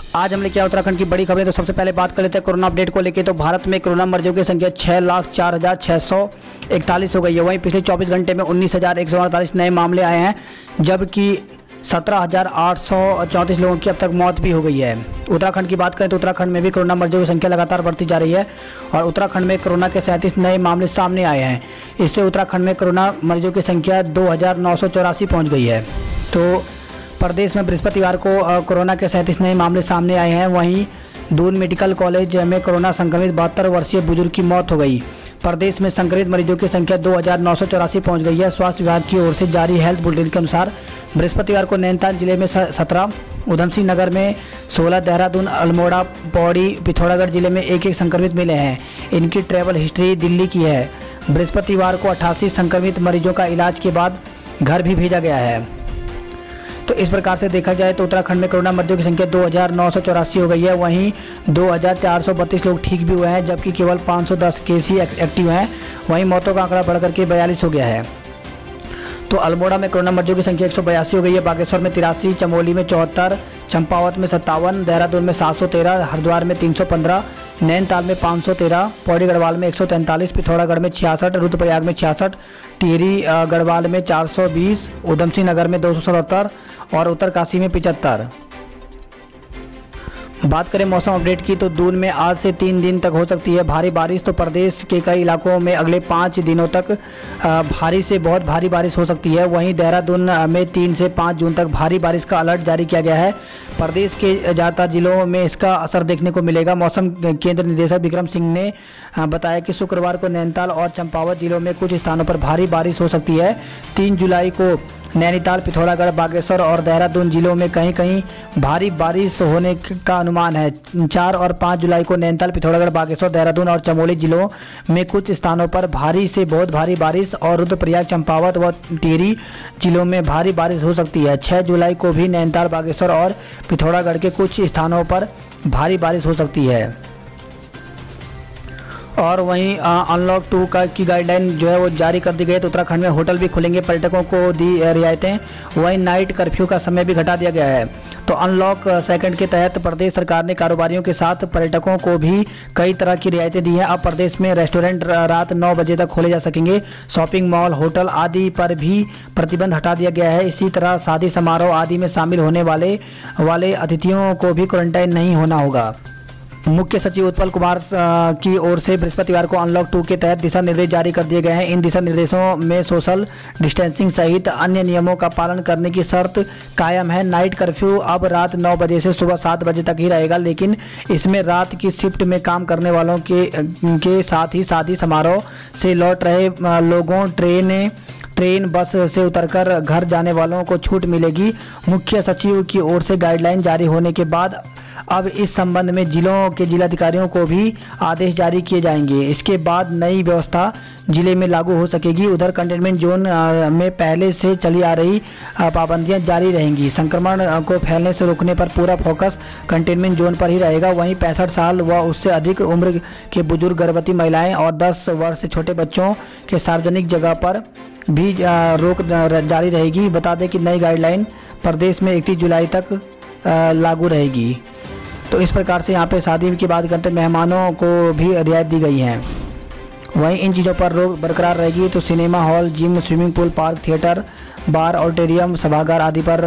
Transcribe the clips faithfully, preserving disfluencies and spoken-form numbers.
आज हम लेके आए उत्तराखंड की बड़ी खबरें। तो सबसे पहले बात कर लेते हैं कोरोना अपडेट को लेके। तो भारत में कोरोना मरीजों की संख्या छह लाख चार हजार छः सौ इकतालीस हो गई है। वहीं पिछले चौबीस घंटे में उन्नीस हजार एक सौ अड़तालीस नए मामले आए हैं, जबकि सत्रह हजार आठ सौ चौंतीस लोगों की अब तक मौत भी हो गई है। उत्तराखंड की बात करें तो उत्तराखंड में भी कोरोना मरीजों की संख्या लगातार बढ़ती जा रही है और उत्तराखंड में कोरोना के सैंतीस नए मामले सामने आए हैं। इससे उत्तराखंड में कोरोना मरीजों की संख्या दो हजार नौ सौ चौरासी पहुँच गई है। तो प्रदेश में बृहस्पतिवार को कोरोना के सैंतीस नए मामले सामने आए हैं। वहीं दून मेडिकल कॉलेज में कोरोना संक्रमित बहत्तर वर्षीय बुजुर्ग की मौत हो गई। प्रदेश में संक्रमित मरीजों की संख्या दो हजार नौ सौ चौरासी पहुँच गई है। स्वास्थ्य विभाग की ओर से जारी हेल्थ बुलेटिन के अनुसार बृहस्पतिवार को नैनीताल जिले में सत्रह, उधमसिंह नगर में सोलह, देहरादून, अल्मोड़ा, पौड़ी, पिथौरागढ़ जिले में एक एक संक्रमित मिले हैं। इनकी ट्रैवल हिस्ट्री दिल्ली की है। बृहस्पतिवार को अट्ठासी संक्रमित मरीजों का इलाज के बाद घर भी भेजा गया है। तो इस प्रकार से देखा जाए तो उत्तराखंड में कोरोना मरीजों की संख्या दो हजार नौ सौ चौरासी हो गई है। वहीं दो हजार चार सौ बत्तीस लोग ठीक भी हुए हैं, जबकि केवल पाँच सौ दस केस ही एक्टिव हैं। वहीं मौतों का आंकड़ा बढ़कर के बयालीस हो गया है। तो अल्मोड़ा में कोरोना मरीजों की संख्या एक सौ बयासी हो गई है। बागेश्वर में तिरासी, चमोली में चौहत्तर, चंपावत में सत्तावन, देहरादून में सात सौ तेरह, हरिद्वार में तीन सौ पंद्रह, नैनीताल में पाँच सौ तेरह, पौड़ी गढ़वाल में एक सौ तैंतालीस, पिथौरागढ़ में छियासठ, रुद्रप्रयाग में छियासठ, टिहरी गढ़वाल में चार सौ बीस, उधमसिंह नगर में दो सौ सतहत्तर और उत्तरकाशी में पचहत्तर। बात करें मौसम अपडेट की तो दून में आज से तीन दिन तक हो सकती है भारी बारिश। तो प्रदेश के कई इलाकों में अगले पाँच दिनों तक भारी से बहुत भारी बारिश हो सकती है। वहीं देहरादून में तीन से पाँच जून तक भारी बारिश का अलर्ट जारी किया गया है। प्रदेश के ज़्यादातर जिलों में इसका असर देखने को मिलेगा। मौसम केंद्र निदेशक विक्रम सिंह ने बताया कि शुक्रवार को नैनीताल और चंपावत जिलों में कुछ स्थानों पर भारी बारिश हो सकती है। तीन जुलाई को नैनीताल, पिथौरागढ़, बागेश्वर और देहरादून जिलों में कहीं कहीं भारी बारिश होने का अनुमान है। चार और पाँच जुलाई को नैनीताल, पिथौरागढ़, बागेश्वर, देहरादून और चमोली जिलों में कुछ स्थानों पर भारी से बहुत भारी बारिश और रुद्रप्रयाग, चंपावत व टिहरी जिलों में भारी बारिश हो सकती है। छह जुलाई को भी नैनीताल, बागेश्वर और पिथौरागढ़ के कुछ स्थानों पर भारी बारिश हो सकती है। और वहीं अनलॉक टू का की गाइडलाइन जो है वो जारी कर दी गई है। तो उत्तराखंड में होटल भी खुलेंगे, पर्यटकों को दी रियायतें। वहीं नाइट कर्फ्यू का समय भी घटा दिया गया है। तो अनलॉक सेकंड के तहत प्रदेश सरकार ने कारोबारियों के साथ पर्यटकों को भी कई तरह की रियायतें दी हैं। अब प्रदेश में रेस्टोरेंट रात नौ बजे तक खोले जा सकेंगे। शॉपिंग मॉल, होटल आदि पर भी प्रतिबंध हटा दिया गया है। इसी तरह शादी समारोह आदि में शामिल होने वाले वाले अतिथियों को भी क्वारंटाइन नहीं होना होगा। मुख्य सचिव उत्पल कुमार की ओर से बृहस्पतिवार को अनलॉक टू के तहत दिशा निर्देश जारी कर दिए गए हैं। इन दिशा निर्देशों में सोशल डिस्टेंसिंग सहित अन्य नियमों का पालन करने की शर्त कायम है। नाइट कर्फ्यू अब रात नौ बजे से सुबह सात बजे तक ही रहेगा, लेकिन इसमें रात की शिफ्ट में काम करने वालों के के साथ ही शादी समारोह से लौट रहे लोगों, ट्रेन ट्रेन बस से उतरकर घर जाने वालों को छूट मिलेगी। मुख्य सचिव की ओर से गाइडलाइन जारी होने के बाद अब इस संबंध में जिलों के जिलाधिकारियों को भी आदेश जारी किए जाएंगे। इसके बाद नई व्यवस्था जिले में लागू हो सकेगी। उधर कंटेनमेंट जोन में पहले से चली आ रही पाबंदियां जारी रहेंगी। संक्रमण को फैलने से रोकने पर पूरा फोकस कंटेनमेंट जोन पर ही रहेगा। वहीं पैंसठ साल व उससे अधिक उम्र के बुजुर्ग, गर्भवती महिलाएं और दस वर्ष से छोटे बच्चों के सार्वजनिक जगह पर भी रोक जारी रहेगी। बता दें कि नई गाइडलाइन प्रदेश में इकतीस जुलाई तक लागू रहेगी। तो इस प्रकार से यहाँ पे शादी की बात करते मेहमानों को भी रियायत दी गई है। वहीं इन चीज़ों पर रोक बरकरार रहेगी। तो cinema hall, gym, swimming pool, park, theatre, bar, auditorium, सभागार आदि पर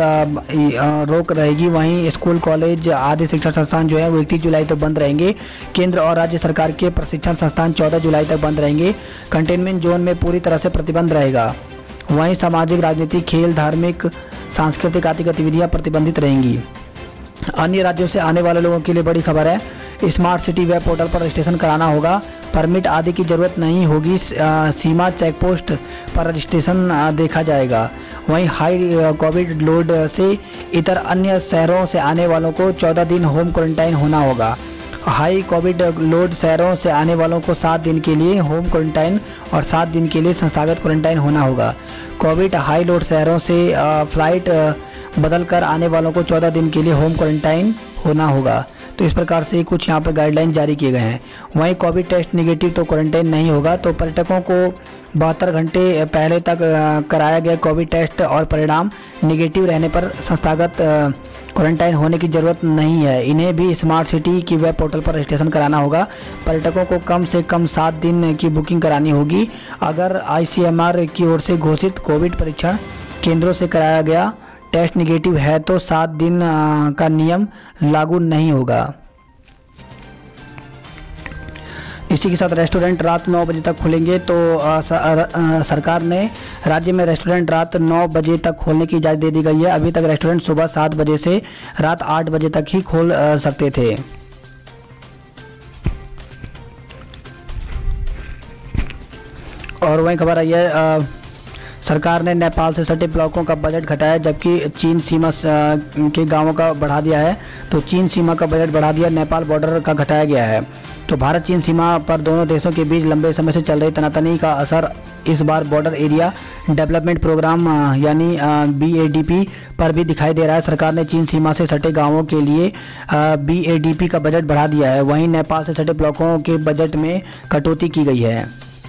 रोक रहेगी। वहीं स्कूल, कॉलेज आदि शिक्षण संस्थान जो है वो इकतीस जुलाई तक बंद रहेंगे। केंद्र और राज्य सरकार के प्रशिक्षण संस्थान चौदह जुलाई तक बंद रहेंगे। कंटेनमेंट जोन में पूरी तरह से प्रतिबंध रहेगा। वहीं सामाजिक, राजनीतिक, खेल, धार्मिक, सांस्कृतिक आदि गतिविधियाँ प्रतिबंधित रहेंगी। अन्य राज्यों से आने वाले लोगों के लिए बड़ी खबर है। स्मार्ट सिटी वेब पोर्टल पर रजिस्ट्रेशन कराना होगा। परमिट आदि की जरूरत नहीं होगी। सीमा चेकपोस्ट पर रजिस्ट्रेशन देखा जाएगा। वहीं हाई कोविड लोड से इतर अन्य शहरों से आने वालों को चौदह दिन होम क्वारंटाइन होना होगा। हाई कोविड लोड शहरों से आने वालों को सात दिन के लिए होम क्वारंटाइन और सात दिन के लिए संस्थागत क्वारंटाइन होना होगा। कोविड हाई लोड शहरों से फ्लाइट बदल कर आने वालों को चौदह दिन के लिए होम क्वारंटाइन होना होगा। तो इस प्रकार से कुछ यहाँ पर गाइडलाइन जारी किए गए हैं। वहीं कोविड टेस्ट निगेटिव तो क्वारंटाइन नहीं होगा। तो पर्यटकों को बहत्तर घंटे पहले तक कराया गया कोविड टेस्ट और परिणाम निगेटिव रहने पर संस्थागत क्वारंटाइन होने की ज़रूरत नहीं है। इन्हें भी स्मार्ट सिटी की वेब पोर्टल पर रजिस्ट्रेशन कराना होगा। पर्यटकों को कम से कम सात दिन की बुकिंग करानी होगी। अगर आईसीएमआर की ओर से घोषित कोविड परीक्षण केंद्रों से कराया गया टेस्ट निगेटिव है तो सात दिन का नियम लागू नहीं होगा। इसी के साथ रेस्टोरेंट रात नौ बजे तक खुलेंगे। तो आ, स, आ, सरकार ने राज्य में रेस्टोरेंट रात नौ बजे तक खोलने की इजाज़त दे दी गई है। अभी तक रेस्टोरेंट सुबह सात बजे से रात आठ बजे तक ही खोल आ, सकते थे। और वहीं खबर आई है, सरकार ने नेपाल से सटे ब्लॉकों का बजट घटाया, जबकि चीन सीमा के गांवों का बढ़ा दिया है। तो चीन सीमा का बजट बढ़ा दिया, नेपाल बॉर्डर का घटाया गया है। तो भारत चीन सीमा पर दोनों देशों के बीच लंबे समय से चल रही तनातनी का असर इस बार बॉर्डर एरिया डेवलपमेंट प्रोग्राम यानी बी ए डी पी पर भी दिखाई दे रहा है। सरकार ने चीन सीमा से सटे गांवों के लिए बी ए डी पी का बजट बढ़ा दिया है। वहीं नेपाल से सटे ब्लॉकों के बजट में कटौती की गई है।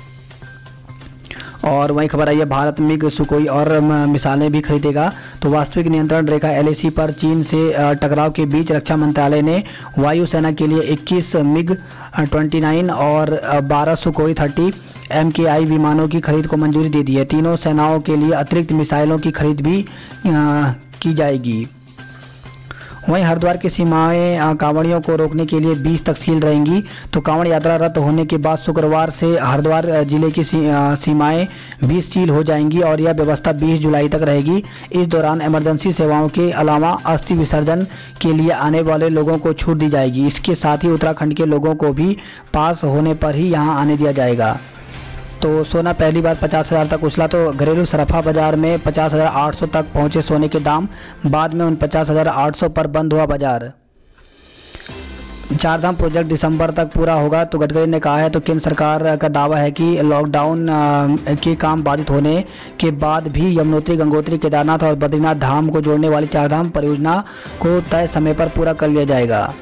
और वहीं खबर आई है, भारत मिग सुकोई और मिसाइलें भी खरीदेगा। तो वास्तविक नियंत्रण रेखा एल ए सी पर चीन से टकराव के बीच रक्षा मंत्रालय ने वायुसेना के लिए इक्कीस मिग उनतीस और बारह सुकोई तीस एम के आई विमानों की खरीद को मंजूरी दे दी है। तीनों सेनाओं के लिए अतिरिक्त मिसाइलों की खरीद भी आ, की जाएगी। वहीं हरिद्वार की सीमाएं कांवड़ियों को रोकने के लिए बीस तक सील रहेंगी। तो कांवड़ यात्रा रद्द होने के बाद शुक्रवार से हरिद्वार जिले की सीमाएं भी सील हो जाएंगी और यह व्यवस्था बीस जुलाई तक रहेगी। इस दौरान इमरजेंसी सेवाओं के अलावा अस्थि विसर्जन के लिए आने वाले लोगों को छूट दी जाएगी। इसके साथ ही उत्तराखंड के लोगों को भी पास होने पर ही यहां आने दिया जाएगा। तो सोना पहली बार पचास हज़ार तक उछला। तो घरेलू सराफा बाजार में पचास हज़ार आठ सौ तक पहुंचे सोने के दाम, बाद में उन पचास हज़ार आठ सौ पर बंद हुआ बाजार। चारधाम प्रोजेक्ट दिसंबर तक पूरा होगा। तो गडकरी ने कहा है। तो केंद्र सरकार का दावा है कि लॉकडाउन के काम बाधित होने के बाद भी यमुनोत्री, गंगोत्री, केदारनाथ और बद्रीनाथ धाम को जोड़ने वाली चारधाम परियोजना को तय समय पर पूरा कर लिया जाएगा।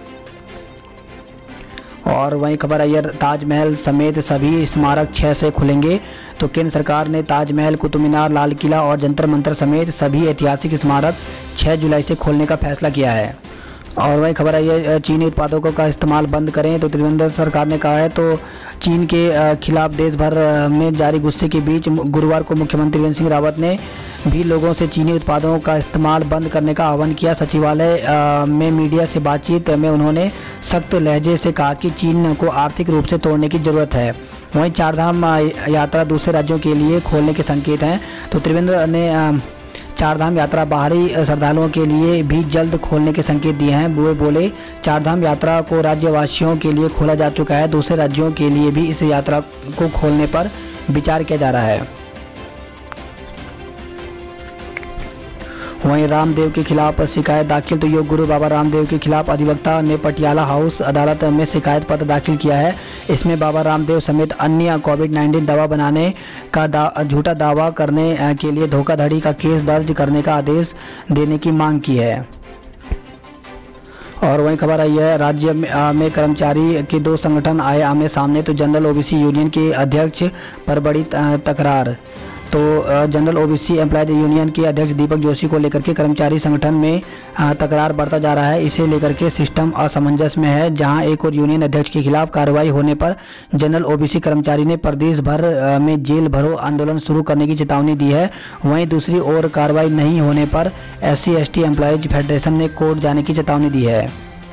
और वहीं खबर आई है, ताजमहल समेत सभी स्मारक छह से खुलेंगे। तो केंद्र सरकार ने ताजमहल, कुतुब मीनार, लाल किला और जंतर मंतर समेत सभी ऐतिहासिक स्मारक छह जुलाई से खोलने का फैसला किया है। और वही खबर आई है, चीनी उत्पादों का इस्तेमाल बंद करें। तो त्रिवेंद्र सरकार ने कहा है। तो चीन के खिलाफ देश भर में जारी गुस्से के बीच गुरुवार को मुख्यमंत्री त्रिवेंद्र सिंह रावत ने भी लोगों से चीनी उत्पादों का इस्तेमाल बंद करने का आह्वान किया। सचिवालय में मीडिया से बातचीत में उन्होंने सख्त लहजे से कहा कि चीन को आर्थिक रूप से तोड़ने की जरूरत है। वहीं चारधाम यात्रा दूसरे राज्यों के लिए खोलने के संकेत हैं। तो त्रिवेंद्र ने चारधाम यात्रा बाहरी श्रद्धालुओं के लिए भी जल्द खोलने के संकेत दिए हैं। वो बोले, चारधाम यात्रा को राज्यवासियों के लिए खोला जा चुका है। दूसरे राज्यों के लिए भी इस यात्रा को खोलने पर विचार किया जा रहा है। वहीं रामदेव के खिलाफ शिकायत दाखिल। तो योग गुरु बाबा रामदेव के खिलाफ अधिवक्ता ने पटियाला हाउस अदालत में शिकायत पत्र दाखिल किया है। इसमें बाबा रामदेव समेत अन्य कोविड उन्नीस दवा बनाने का दा, झूठा दावा करने के लिए धोखाधड़ी का केस दर्ज करने का आदेश देने की मांग की है। और वहीं खबर आई है, राज्य में, में कर्मचारी के दो संगठन आए आमने सामने। तो जनरल ओबीसी यूनियन के अध्यक्ष पर बड़ी तकरार। तो जनरल ओबीसी एम्प्लॉयज यूनियन के अध्यक्ष दीपक जोशी को लेकर के कर्मचारी संगठन में तकरार बढ़ता जा रहा है। इसे लेकर के सिस्टम असमंजस में है, जहां एक और यूनियन अध्यक्ष के खिलाफ कार्रवाई होने पर जनरल ओबीसी कर्मचारी ने प्रदेश भर में जेल भरो आंदोलन शुरू करने की चेतावनी दी है। वहीं दूसरी ओर कार्रवाई नहीं होने पर S C S T employees federation ने कोर्ट जाने की चेतावनी दी है।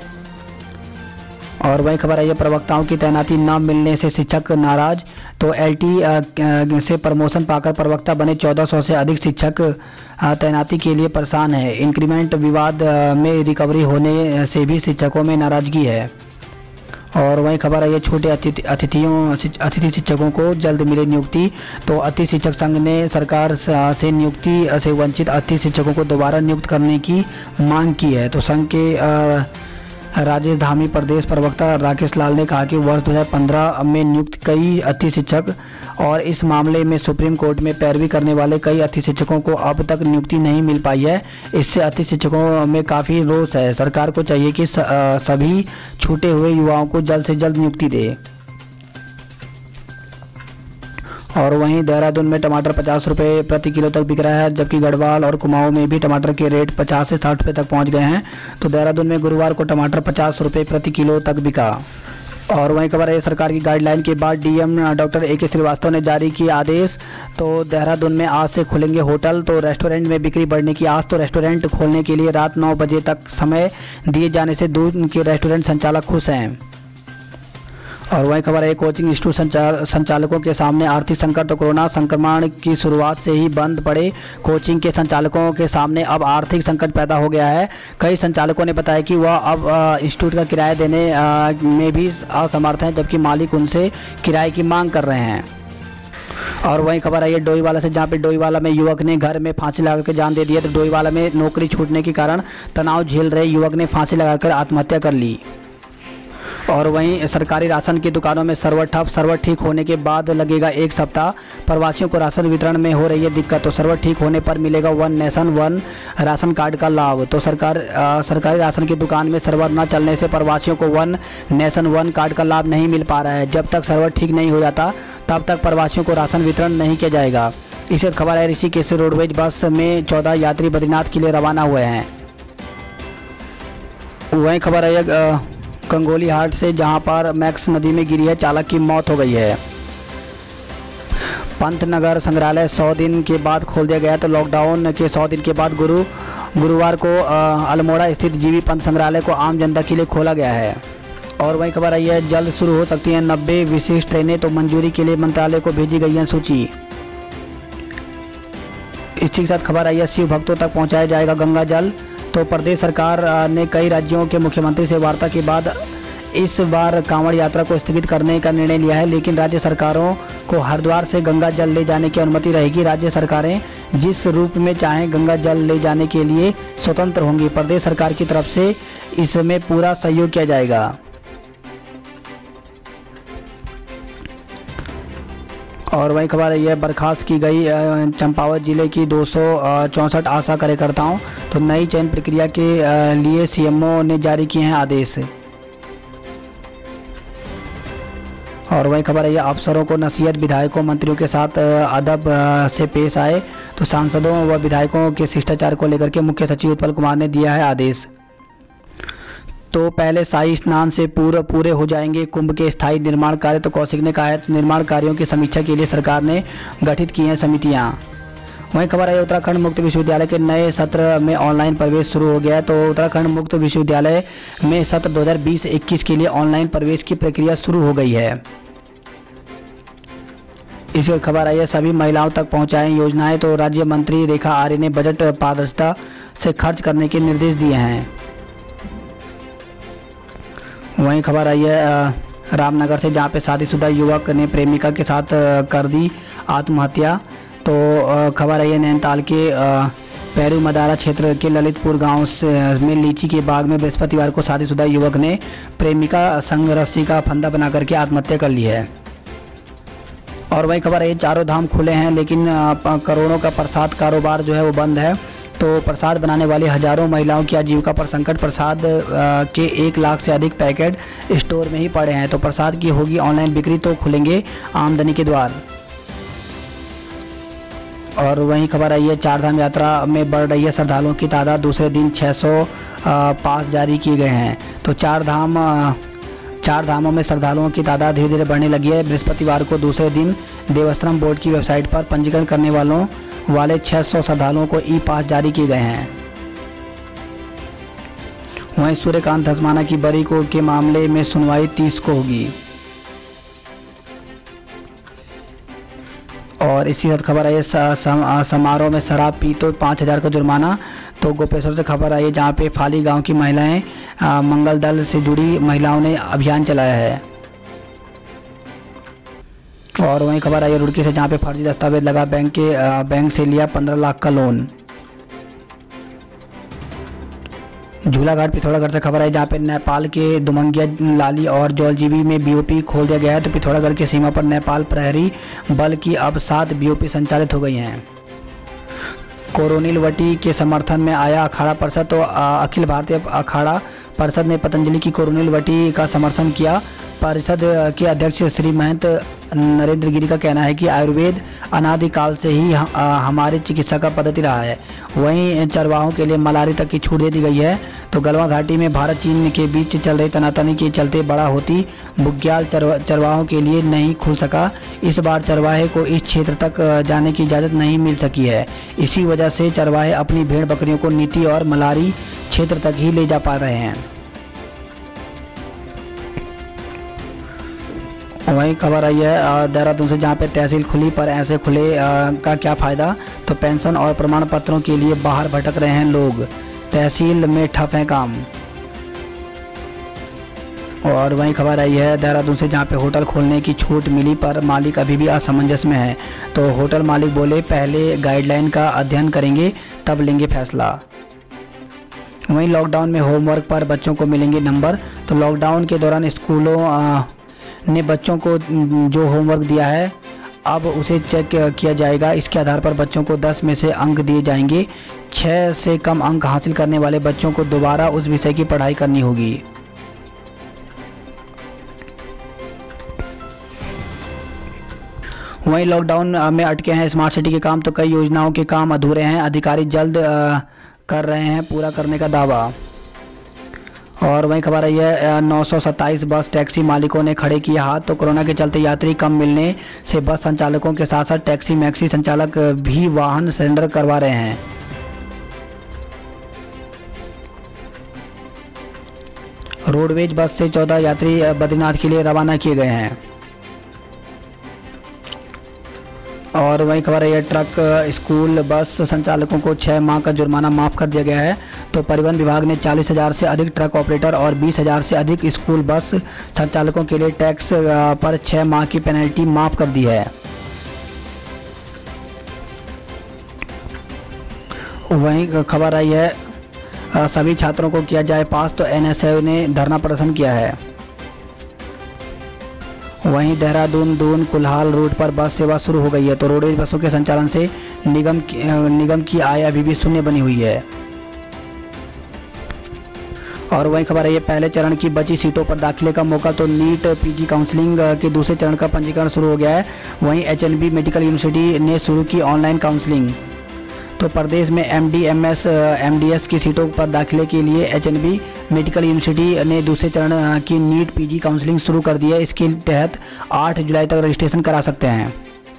और वही खबर आई है, प्रवक्ताओं की तैनाती न मिलने से शिक्षक नाराज। तो एलटी से प्रमोशन पाकर प्रवक्ता बने चौदह सौ से अधिक शिक्षक तैनाती के लिए परेशान है। इंक्रीमेंट विवाद में रिकवरी होने से भी शिक्षकों में नाराजगी है। और वहीं खबर आई है, छोटे अतिथियों अतिथि शिक्षकों को जल्द मिले नियुक्ति। तो अतिथि शिक्षक संघ ने सरकार से नियुक्ति से वंचित अतिथि शिक्षकों को दोबारा नियुक्त करने की मांग की है। तो संघ के राजेश धामी प्रदेश प्रवक्ता राकेश लाल ने कहा कि वर्ष दो हज़ार पंद्रह में नियुक्त कई अतिथि शिक्षक और इस मामले में सुप्रीम कोर्ट में पैरवी करने वाले कई अतिथि शिक्षकों को अब तक नियुक्ति नहीं मिल पाई है। इससे अतिथि शिक्षकों में काफ़ी रोष है। सरकार को चाहिए कि सभी छूटे हुए युवाओं को जल्द से जल्द नियुक्ति दे। और वहीं देहरादून में टमाटर पचास रुपये प्रति किलो तक बिक रहा है, जबकि गढ़वाल और कुमाऊं में भी टमाटर के रेट पचास से साठ रुपये तक पहुंच गए हैं। तो देहरादून में गुरुवार को टमाटर पचास रुपये प्रति किलो तक बिका। और वहीं खबर है सरकार की गाइडलाइन के बाद डीएम डॉक्टर ए के श्रीवास्तव ने जारी किए आदेश। तो देहरादून में आज से खुलेंगे होटल, तो रेस्टोरेंट में बिक्री बढ़ने की आस। तो रेस्टोरेंट खोलने के लिए रात नौ बजे तक समय दिए जाने से दूर के रेस्टोरेंट संचालक खुश हैं। और वही खबर है कोचिंग इंस्टीट्यूट संचाल, संचालकों के सामने आर्थिक संकट। तो कोरोना संक्रमण की शुरुआत से ही बंद पड़े कोचिंग के संचालकों के सामने अब आर्थिक संकट पैदा हो गया है। कई संचालकों ने बताया कि वह अब इंस्टीट्यूट का किराया देने आ, में भी असमर्थ हैं, जबकि मालिक उनसे किराए की मांग कर रहे हैं। और वही खबर है ये डोईवाला से, जहाँ पे डोईवाला में युवक ने घर में फांसी लगाकर जान दे दी है। तो डोईवाला में नौकरी छूटने के कारण तनाव झेल रहे युवक ने फांसी लगाकर आत्महत्या कर ली। और वहीं सरकारी राशन की दुकानों में सर्वर ठप। सर्वर ठीक होने के बाद लगेगा एक सप्ताह, प्रवासियों को राशन वितरण में हो रही है दिक्कत। तो सर्वर ठीक होने पर मिलेगा one nation one ration card का लाभ। तो सरकार आ, सरकारी राशन की दुकान में सर्वर न चलने से प्रवासियों को वन नेशन वन कार्ड का लाभ नहीं मिल पा रहा है। जब तक सर्वर ठीक नहीं हो जाता तब तक प्रवासियों को राशन वितरण नहीं किया जाएगा। इसी खबर है ऋषिकेश से रोडवेज बस में चौदह यात्री बद्रीनाथ के लिए रवाना हुए हैं। वहीं खबर है कंगोली हाट से, जहां पर मैक्स नदी में गिरी है, चालक की मौत हो गई है। पंतनगर संग्रहालय सौ दिन के बाद खोल दिया गया। तो लॉकडाउन के सौ दिन के बाद गुरु गुरुवार को अल्मोड़ा स्थित जीवी पंत संग्रहालय को आम जनता के लिए खोला गया है। और वही खबर आई है जल्द शुरू हो सकती हैं नब्बे विशेष ट्रेनें। तो मंजूरी के लिए मंत्रालय को भेजी गई है सूची। इसी के साथ खबर आई है शिव भक्तों तक पहुंचाया जाएगा गंगा जल। तो प्रदेश सरकार ने कई राज्यों के मुख्यमंत्री से वार्ता के बाद इस बार कांवड़ यात्रा को स्थगित करने का निर्णय लिया है, लेकिन राज्य सरकारों को हरिद्वार से गंगा जल ले जाने की अनुमति रहेगी। राज्य सरकारें जिस रूप में चाहें गंगा जल ले जाने के लिए स्वतंत्र होंगी। प्रदेश सरकार की तरफ से इसमें पूरा सहयोग किया जाएगा। और वही खबर है यह बर्खास्त की गई चंपावत जिले की दो सौ चौंसठ आशा कार्यकर्ताओं। तो नई चयन प्रक्रिया के लिए सीएमओ ने जारी किए हैं आदेश। और वही खबर है यह अफसरों को नसीहत, विधायकों मंत्रियों के साथ अदब से पेश आए। तो सांसदों व विधायकों के शिष्टाचार को लेकर के मुख्य सचिव उत्पल कुमार ने दिया है आदेश। तो पहले शाही स्नान से पूरे पूरे हो जाएंगे कुंभ के स्थायी निर्माण कार्य। तो कौशिक ने कहा है निर्माण कार्यों की समीक्षा के लिए सरकार ने गठित की हैं समितियां। वहीं खबर है उत्तराखंड मुक्त विश्वविद्यालय के नए सत्र में ऑनलाइन प्रवेश शुरू हो गया है। तो उत्तराखंड मुक्त विश्वविद्यालय में सत्र दो हज़ार बीस इक्कीस के लिए ऑनलाइन प्रवेश की प्रक्रिया शुरू हो गई है। इसी खबर आई है सभी महिलाओं तक पहुंचाएं योजनाएं। तो राज्य मंत्री रेखा आर्य ने बजट पारदर्शिता से खर्च करने के निर्देश दिए हैं। वहीं खबर आई है रामनगर से, जहां पे शादीशुदा युवक ने प्रेमिका के साथ कर दी आत्महत्या। तो खबर आई है नैनीताल के पैरू मदारा क्षेत्र के ललितपुर गांव में लीची के बाग में बृहस्पतिवार को शादीशुदा युवक ने प्रेमिका संग रस्सी का फंदा बना करके आत्महत्या कर ली है। और वही खबर है चारों धाम खुले हैं, लेकिन करोड़ों का प्रसाद कारोबार जो है वो बंद है। तो प्रसाद बनाने वाली हजारों महिलाओं की आजीविका पर संकट। प्रसाद के एक लाख से अधिक पैकेट स्टोर में ही पड़े हैं। तो प्रसाद की होगी ऑनलाइन बिक्री, तो खुलेंगे आमदनी के द्वार। और वहीं खबर आई है चारधाम यात्रा में बढ़ रही है श्रद्धालुओं की तादाद। दूसरे दिन छह सौ पास जारी किए गए हैं। तो चार धाम चार धामों में श्रद्धालुओं की तादाद धीरे धीरे बढ़ने लगी है। बृहस्पतिवार को दूसरे दिन देवस्थानम बोर्ड की वेबसाइट पर पंजीकरण करने वालों वाले छह सौ श्रद्धालुओं को ई पास जारी किए गए हैं। वहीं सूर्यकांत धस्माना की बरी को के मामले में सुनवाई तीस को होगी। और इसी साथ खबर आई है समारोह में शराब पी तो पाँच हजार का जुर्माना। तो गोपेश्वर से खबर आई है, जहाँ पे फाली गांव की महिलाएं आ, मंगल दल से जुड़ी महिलाओं ने अभियान चलाया है। और वहीं खबर आई है रुड़की से, जहाँ पे फर्जी दस्तावेज लगा बैंक के आ, बैंक से लिया पंद्रह लाख का लोन। झूलाघाट पिथौरागढ़ से खबर आई, जहाँ पे नेपाल के दुमंगिया लाली और जौलजीबी में बीओपी खोल दिया गया है। तो पिथौरागढ़ की सीमा पर नेपाल प्रहरी बल की अब सात बीओपी संचालित हो गई हैं। कोरोनिल वटी के समर्थन में आया अखाड़ा परिषद। तो अखिल भारतीय अखाड़ा परिषद ने पतंजलि की कोरोनिल वटी का समर्थन किया। परिषद के अध्यक्ष श्री महंत नरेंद्र गिरी का कहना है कि आयुर्वेद अनादिकाल से ही हमारी चिकित्सा का पद्धति रहा है। वहीं चरवाहों के लिए मलारी तक की छूट दे दी गई है। तो गलवान घाटी में भारत चीन के बीच चल रही तनातनी के चलते बड़ा होती बुग्याल चरवा, चरवाहों के लिए नहीं खुल सका। इस बार चरवाहे को इस क्षेत्र तक जाने की इजाज़त नहीं मिल सकी है। इसी वजह से चरवाहे अपनी भेड़ बकरियों को नीति और मलारी क्षेत्र तक ही ले जा पा रहे हैं। वहीं खबर आई है देहरादून से, जहां पे तहसील खुली पर ऐसे खुले आ, का क्या फ़ायदा। तो पेंशन और प्रमाण पत्रों के लिए बाहर भटक रहे हैं लोग, तहसील में ठप है काम। और वहीं खबर आई है देहरादून से, जहां पे होटल खोलने की छूट मिली पर मालिक अभी भी असमंजस में है। तो होटल मालिक बोले पहले गाइडलाइन का अध्ययन करेंगे तब लेंगे फैसला। वहीं लॉकडाउन में होमवर्क पर बच्चों को मिलेंगे नंबर। तो लॉकडाउन के दौरान स्कूलों आ, ने बच्चों को जो होमवर्क दिया है अब उसे चेक किया जाएगा। इसके आधार पर बच्चों को दस में से अंक दिए जाएंगे। छः से कम अंक हासिल करने वाले बच्चों को दोबारा उस विषय की पढ़ाई करनी होगी। वहीं लॉकडाउन में अटके हैं स्मार्ट सिटी के काम। तो कई योजनाओं के काम अधूरे हैं, अधिकारी जल्द आ, कर रहे हैं पूरा करने का दावा। और वहीं खबर आई है नौ सौ सत्ताईस बस टैक्सी मालिकों ने खड़े किए हाथ। तो कोरोना के चलते यात्री कम मिलने से बस संचालकों के साथ साथ टैक्सी मैक्सी संचालक भी वाहन सरेंडर करवा रहे हैं। रोडवेज बस से चौदह यात्री बद्रीनाथ के लिए रवाना किए गए हैं। और वहीं खबर है ट्रक स्कूल बस संचालकों को छः माह का जुर्माना माफ़ कर दिया गया है। तो परिवहन विभाग ने चालीस हज़ार से अधिक ट्रक ऑपरेटर और बीस हज़ार से अधिक स्कूल बस संचालकों के लिए टैक्स पर छः माह की पेनल्टी माफ़ कर दी है। वहीं खबर आई है सभी छात्रों को किया जाए पास। तो एन एस यू ने धरना प्रदर्शन किया है। वहीं देहरादून दून कुल्हाल रूट पर बस सेवा शुरू हो गई है। तो रोडवेज बसों के संचालन से निगम की, निगम की आय अभी भी शून्य बनी हुई है। और वहीं खबर है ये पहले चरण की बची सीटों पर दाखिले का मौका। तो नीट पीजी काउंसलिंग के दूसरे चरण का पंजीकरण शुरू हो गया है। वहीं H N B medical university ने शुरू की ऑनलाइन काउंसलिंग। तो प्रदेश में M D M S M D S की सीटों पर दाखिले के लिए H N B medical university ने दूसरे चरण की नीट पीजी काउंसलिंग शुरू कर दी है। इसके तहत आठ जुलाई तक रजिस्ट्रेशन करा सकते हैं।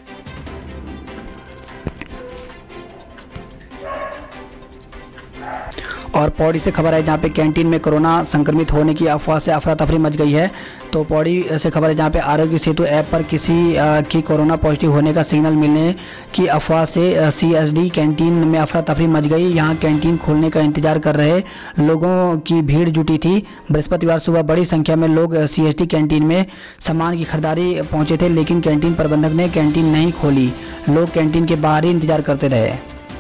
और पौड़ी से खबर है जहाँ पे कैंटीन में कोरोना संक्रमित होने की अफवाह से अफरा तफरी मच गई है। तो पौड़ी से खबर है जहाँ पे आरोग्य सेतु ऐप पर किसी की कोरोना पॉजिटिव होने का सिग्नल मिलने की अफवाह से सी एस डी कैंटीन में अफरा तफरी मच गई। यहाँ कैंटीन खोलने का इंतजार कर रहे लोगों की भीड़ जुटी थी। बृहस्पतिवार सुबह बड़ी संख्या में लोग सी एस डी कैंटीन में सामान की खरीदारी पहुँचे थे, लेकिन कैंटीन प्रबंधक ने कैंटीन नहीं खोली। लोग कैंटीन के बाहर ही इंतजार करते रहे।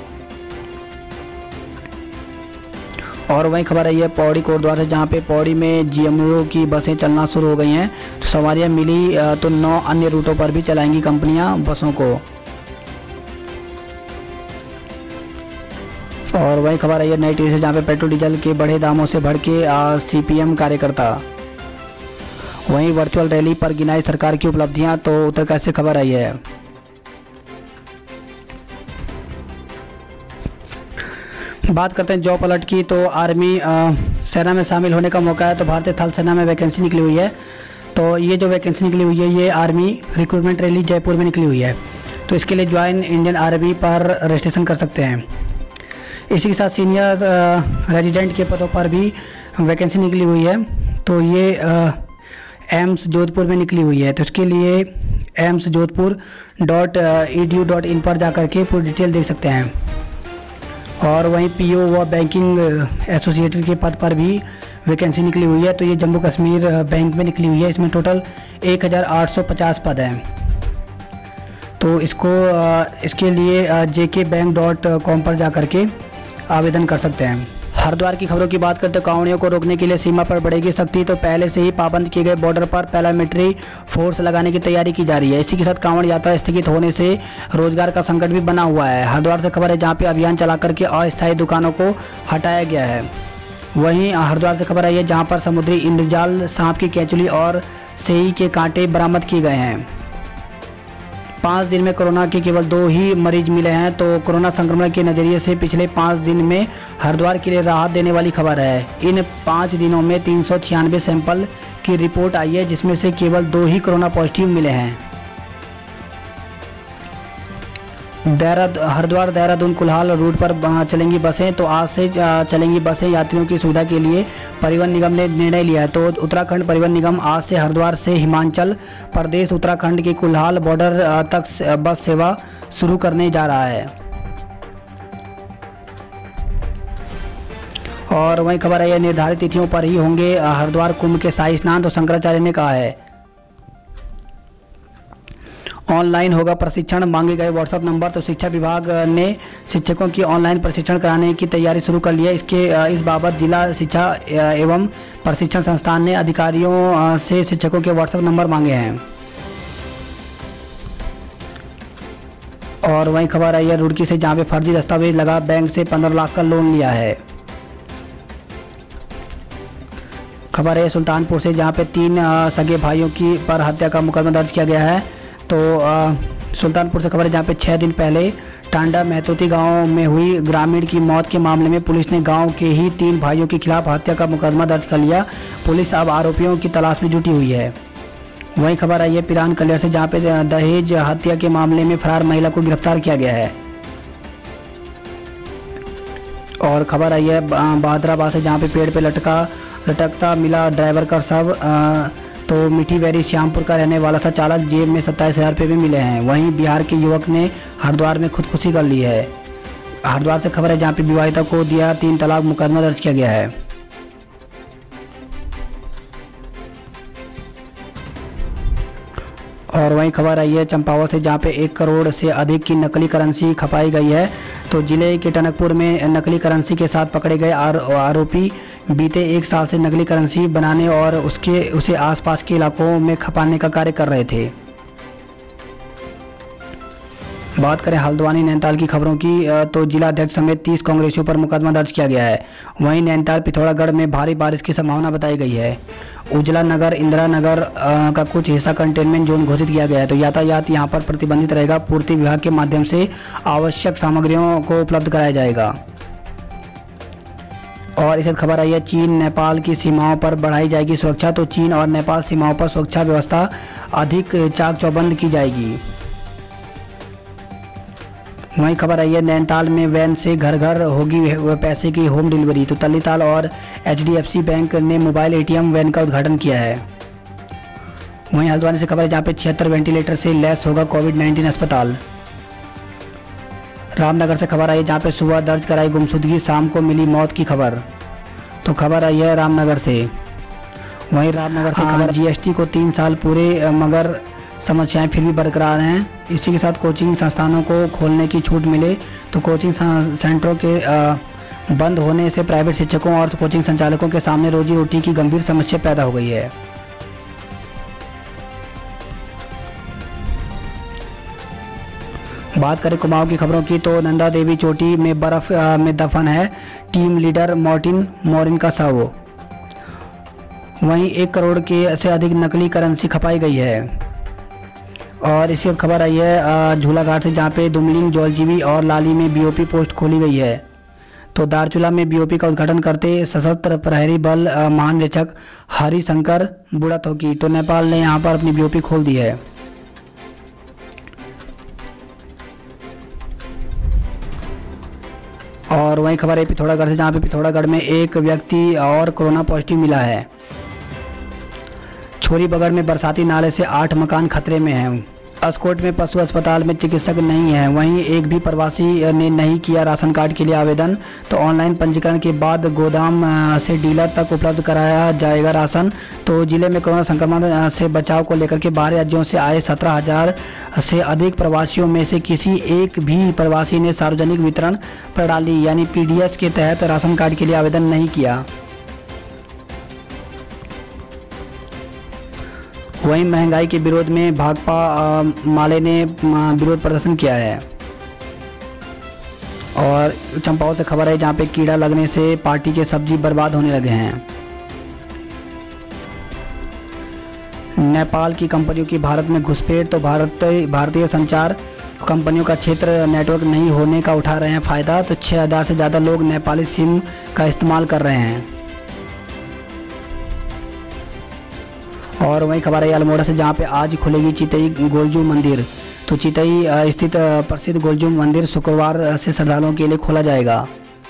और वहीं खबर आई है पौड़ी कोटद्वार से, जहां पे पौड़ी में जी एम ओ की बसें चलना शुरू हो गई हैं। तो सवारियां मिली तो नौ अन्य रूटों पर भी चलाएंगी कंपनियां बसों को। और वहीं खबर आई है नई टिहरी से, जहां पे पेट्रोल डीजल के बढ़े दामों से भड़के सी पी एम कार्यकर्ता। वहीं वर्चुअल रैली पर गिनाई सरकार की उपलब्धियां। तो उत्तरकाशी से खबर आई है। बात करते हैं जॉब अलर्ट की। तो आर्मी आ, सेना में शामिल होने का मौका है। तो भारतीय थल सेना में वैकेंसी निकली हुई है। तो ये जो वैकेंसी निकली हुई है ये आर्मी रिक्रूटमेंट रैली जयपुर में निकली हुई है। तो इसके लिए ज्वाइन इंडियन आर्मी पर रजिस्ट्रेशन कर सकते हैं। इसी के साथ सीनियर रेजिडेंट के पदों पर भी वैकेंसी निकली हुई है। तो ये एम्स जोधपुर में निकली हुई है। तो इसके लिए AIIMS Jodhpur dot E D U dot in पर जा कर के पूरी डिटेल देख सकते हैं। और वहीं पी ओ व बैंकिंग एसोसिएटेड के पद पर भी वैकेंसी निकली हुई है। तो ये जम्मू कश्मीर बैंक में निकली हुई है। इसमें टोटल एक हज़ार आठ सौ पचास पद हैं। तो इसको इसके लिए जे के बैंक डॉट कॉम पर जा कर के आवेदन कर सकते हैं। हरिद्वार की खबरों की बात करते हैं। कांवड़ियों को रोकने के लिए सीमा पर बढ़ेगी सख्ती। तो पहले से ही पाबंद किए गए बॉर्डर पर पैरामिलिट्री फोर्स लगाने की तैयारी की जा रही है। इसी के साथ कांवड़ यात्रा स्थगित होने से रोजगार का संकट भी बना हुआ है। हरिद्वार से खबर है जहां पे अभियान चला करके अस्थायी दुकानों को हटाया गया है। वहीं हरिद्वार से खबर आई है जहां पर समुद्री इंद्रजाल, सांप की केंचुली और सेई के कांटे बरामद किए गए हैं। पाँच दिन में कोरोना के केवल दो ही मरीज मिले हैं। तो कोरोना संक्रमण के नज़रिए से पिछले पाँच दिन में हरिद्वार के लिए राहत देने वाली खबर है। इन पाँच दिनों में तीन सौ छियानवे सैंपल की रिपोर्ट आई है, जिसमें से केवल दो ही कोरोना पॉजिटिव मिले हैं। देहरादून हरिद्वार देहरादून कुल्हाल रूट पर चलेंगी बसें। तो आज से चलेंगी बसें। यात्रियों की सुविधा के लिए परिवहन निगम ने निर्णय लिया है। तो उत्तराखंड परिवहन निगम आज से हरिद्वार से हिमाचल प्रदेश उत्तराखंड के कुल्हाल बॉर्डर तक बस सेवा शुरू करने जा रहा है। और वहीं खबर है निर्धारित तिथियों पर ही होंगे हरिद्वार कुंभ के शाही स्नान। तो शंकराचार्य ने कहा है ऑनलाइन होगा प्रशिक्षण, मांगे गए व्हाट्सएप नंबर। तो शिक्षा विभाग ने शिक्षकों की ऑनलाइन प्रशिक्षण कराने की तैयारी शुरू कर ली है। इसके इस बाबत जिला शिक्षा एवं प्रशिक्षण संस्थान ने अधिकारियों से शिक्षकों के व्हाट्सएप नंबर मांगे हैं। और वहीं खबर आई है रुड़की से जहां पे फर्जी दस्तावेज लगा बैंक से पंद्रह लाख का लोन लिया है। खबर है सुल्तानपुर से जहां पे तीन सगे भाइयों की पर हत्या का मुकदमा दर्ज किया गया है। तो आ, सुल्तानपुर से खबर है जहाँ पे छः दिन पहले टांडा महतोती गांव में हुई ग्रामीण की मौत के मामले में पुलिस ने गांव के ही तीन भाइयों के खिलाफ हत्या का मुकदमा दर्ज कर लिया। पुलिस अब आरोपियों की तलाश में जुटी हुई है। वहीं खबर आई है पिरान कलियर से जहाँ पे दहेज हत्या के मामले में फरार महिला को गिरफ्तार किया गया है। और खबर आई है बहादुराबाद से जहाँ पे पेड़ पे लटका लटकता मिला ड्राइवर का शव। तो मीठी बैरी श्यामपुर का रहने वाला था चालक, जेब में सत्ताईस हजार रुपये भी मिले हैं। वहीं बिहार के युवक ने हरिद्वार में खुदकुशी कर ली है। हरिद्वार से खबर है जहां पे विवाहिता को दिया तीन तलाक, मुकदमा दर्ज किया गया है। और वहीं खबर आई है चंपावत से जहां पे एक करोड़ से अधिक की नकली करेंसी खपाई गई है। तो जिले के टनकपुर में नकली करेंसी के साथ पकड़े गए आरोपी बीते एक साल से नकली करेंसी बनाने और उसके उसे आसपास के इलाकों में खपाने का कार्य कर रहे थे। बात करें हल्द्वानी नैनीताल की खबरों की, तो जिला अध्यक्ष समेत तीस कांग्रेसियों पर मुकदमा दर्ज किया गया है। वहीं नैनीताल पिथौरागढ़ में भारी बारिश की संभावना बताई गई है। उजला नगर इंदिरा नगर का कुछ हिस्सा कंटेनमेंट जोन घोषित किया गया है। तो यातायात यहां पर प्रतिबंधित रहेगा। पूर्ति विभाग के माध्यम से आवश्यक सामग्रियों को उपलब्ध कराया जाएगा। और इस खबर आई है चीन नेपाल की सीमाओं पर बढ़ाई जाएगी सुरक्षा। तो चीन और नेपाल सीमाओं पर सुरक्षा व्यवस्था अधिक चाक चौबंद की जाएगी। वहीं खबर आई है नैनीताल में वैन से घर घर होगी पैसे की होम डिलीवरी। तो तलीताल और H D F C bank ने mobile A T M van का उद्घाटन किया है। वहीं हल्द्वानी से खबर है जहाँ पे छिहत्तर वेंटिलेटर से लैस होगा कोविड नाइन्टीन अस्पताल। रामनगर से खबर आई जहाँ पे सुबह दर्ज कराई गुमशुदगी, शाम को मिली मौत की खबर। तो खबर आई है रामनगर से। वहीं रामनगर से खबर जी एस टी को तीन साल पूरे मगर समस्याएं फिर भी बरकरार हैं। इसी के साथ कोचिंग संस्थानों को खोलने की छूट मिले। तो कोचिंग सेंटरों के बंद होने से प्राइवेट शिक्षकों और कोचिंग संचालकों के सामने रोजी रोटी की गंभीर समस्या पैदा हो गई है। बात करें कुमाऊं की खबरों की, तो नंदा देवी चोटी में बर्फ में दफन है टीम लीडर मार्टिन मोरिन का शव। वहीं एक करोड़ के से अधिक नकली करेंसी खपाई गई है। और इसी वक्त खबर आई है झूलाघाट से जहाँ पे दुमलिंग जौलजीबी और लाली में बी ओ पी पोस्ट खोली गई है। तो दारचूला में बी ओ पी का उद्घाटन करते सशस्त्र प्रहरी बल महानिरीक्षक हरिशंकर बुढ़ाथोकी। तो नेपाल ने यहाँ पर अपनी बी ओ पी खोल दी है। और वहीं खबर है पिथौरागढ़ से जहाँ पे पिथौरागढ़ में एक व्यक्ति और कोरोना पॉजिटिव मिला है। छोरी बगड़ में बरसाती नाले से आठ मकान खतरे में हैं। अस्कोट में पशु अस्पताल में चिकित्सक नहीं है। वहीं एक भी प्रवासी ने नहीं किया राशन कार्ड के लिए आवेदन। तो ऑनलाइन पंजीकरण के बाद गोदाम से डीलर तक उपलब्ध कराया जाएगा राशन। तो जिले में कोरोना संक्रमण से बचाव को लेकर के बाहरी राज्यों से आए सत्रह हजार से अधिक प्रवासियों में से किसी एक भी प्रवासी ने सार्वजनिक वितरण प्रणाली यानी पी डी एस के तहत राशन कार्ड के लिए आवेदन नहीं किया। वहीं महंगाई के विरोध में भाकपा माले ने विरोध प्रदर्शन किया है। और चंपाओं से खबर है जहां पे कीड़ा लगने से पार्टी के सब्जी बर्बाद होने लगे हैं। नेपाल की कंपनियों की भारत में घुसपैठ, तो भारत भारतीय संचार कंपनियों का क्षेत्र नेटवर्क नहीं होने का उठा रहे हैं फ़ायदा। तो छः हज़ार से ज़्यादा लोग नेपाली सिम का इस्तेमाल कर रहे हैं। और वहीं खबर है अल्मोड़ा से जहां पे आज खुलेगी चितई गोलजू मंदिर। तो चितई स्थित प्रसिद्ध गोलजू मंदिर शुक्रवार से श्रद्धालुओं के लिए खोला जाएगा।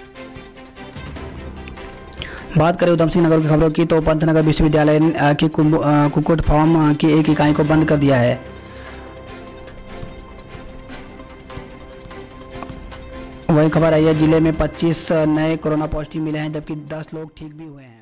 बात करें उधम सिंह नगर की खबरों की, तो पंतनगर विश्वविद्यालय की कुक्कुट फार्म की एक इकाई को बंद कर दिया है। वही खबर आई है जिले में पच्चीस नए कोरोना पॉजिटिव मिले हैं, जबकि दस लोग ठीक भी हुए हैं।